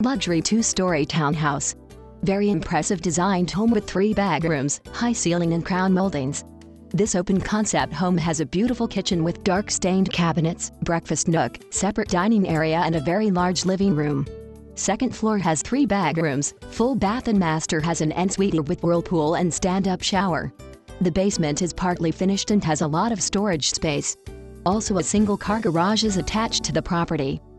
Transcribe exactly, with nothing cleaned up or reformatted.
Luxury two-story townhouse. Very impressive designed home with three bedrooms, high ceiling and crown moldings. This open-concept home has a beautiful kitchen with dark stained cabinets, breakfast nook, separate dining area and a very large living room. Second floor has three bedrooms, full bath and master has an ensuite with whirlpool and stand-up shower. The basement is partly finished and has a lot of storage space. Also a single car garage is attached to the property.